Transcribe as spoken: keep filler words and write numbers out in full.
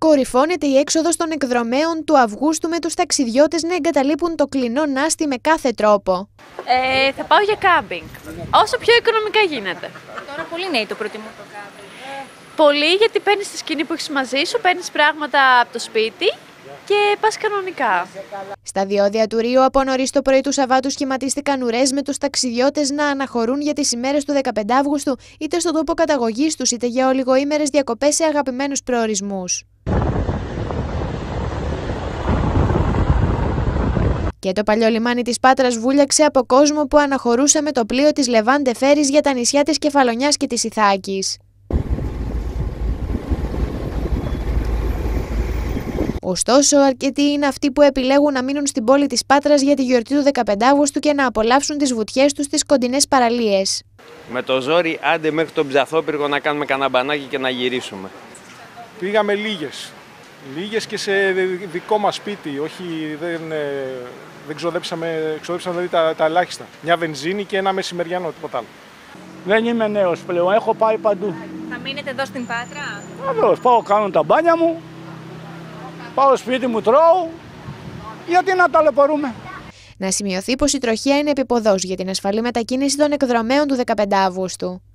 Κορυφώνεται η έξοδος των εκδρομέων του Αυγούστου με τους ταξιδιώτες να εγκαταλείπουν το κλεινό Νάστι με κάθε τρόπο. Ε, θα πάω για κάμπινγκ, όσο πιο οικονομικά γίνεται. Τώρα πολύ νέοι το προτιμούν το κάμπινγκ. Πολύ, γιατί παίρνεις τη σκηνή που έχεις μαζί σου, παίρνεις πράγματα από το σπίτι και πας κανονικά. Στα διόδια του Ρίου από νωρίς το πρωί του Σαββάτου σχηματίστηκαν ουρές με τους ταξιδιώτες να αναχωρούν για τις ημέρες του δεκαπέντε Αυγούστου είτε στον τόπο καταγωγής τους είτε για ολιγοήμερες διακοπές σε αγαπημένους προορισμούς. Και το παλιό λιμάνι της Πάτρας βούλιαξε από κόσμο που αναχωρούσε με το πλοίο της Λεβάντε Ferries για τα νησιά της Κεφαλονιάς και της Ιθάκης. Ωστόσο, αρκετοί είναι αυτοί που επιλέγουν να μείνουν στην πόλη της Πάτρας για τη γιορτή του δεκαπέντε Αυγούστου και να απολαύσουν τις βουτιές τους στις κοντινές παραλίες. Με το ζόρι, άντε μέχρι τον Ψαθόπυργο να κάνουμε κανένα μπανάκι και να γυρίσουμε. Πήγαμε λίγες. Λίγες και σε δικό μας σπίτι, όχι δεν, δεν ξοδέψαμε, ξοδέψαμε δηλαδή τα, τα ελάχιστα. Μια βενζίνη και ένα μεσημεριανό, τίποτα άλλο. Δεν είμαι νέος πλέον, έχω πάει παντού. Θα μείνετε εδώ στην Πάτρα? Βεβαίως, πάω κάνω τα μπάνια μου, πάω σπίτι μου τρώω, γιατί να ταλαιπωρούμε. Να σημειωθεί πως η τροχία είναι επιποδός για την ασφαλή μετακίνηση των εκδρομέων του δεκαπέντε Αυγούστου.